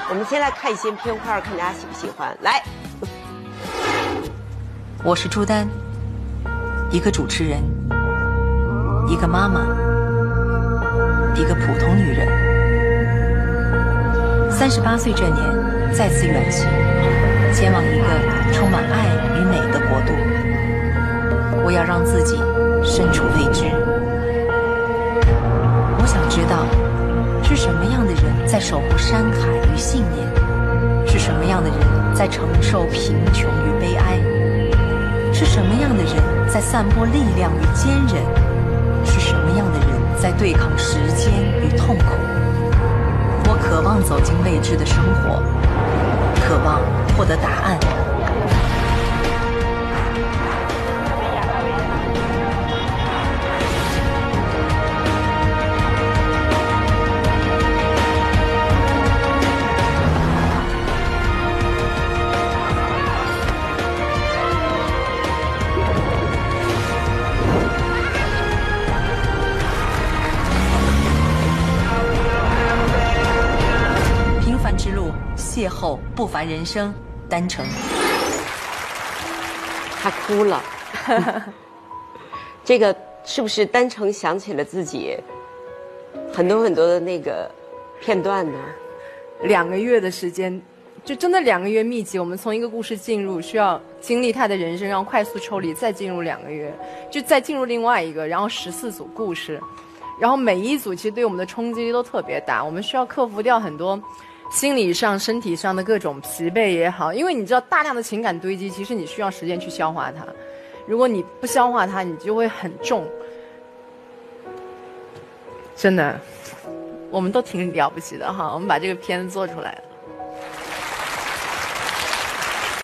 我们先来看一些片花，看大家喜不喜欢。来， 我是朱丹，一个主持人，一个妈妈，一个普通女人。38岁这年，再次远行，前往一个充满爱与美的国度。我要让自己身处未知。我想知道，是什么样的人在守护山海与信念？是什么样的人在承受贫穷与悲哀？是什么样的人在散播力量与坚韧？是什么样的人在对抗时间与痛苦？我渴望走进未知的生活，渴望获得答案。邂逅不凡人生，丹城。 他哭了。这个是不是丹城想起了自己很多的那个片段呢 ？2个月的时间，就真的2个月密集。我们从一个故事进入，需要经历他的人生，然后快速抽离，再进入2个月，就再进入另外一个，然后14组故事，然后每一组其实对我们的冲击力都特别大，我们需要克服掉很多心理上、身体上的各种疲惫也好，因为你知道大量的情感堆积，其实你需要时间去消化它。如果你不消化它，你就会很重。真的，我们都挺了不起的哈，我们把这个片子做出来了。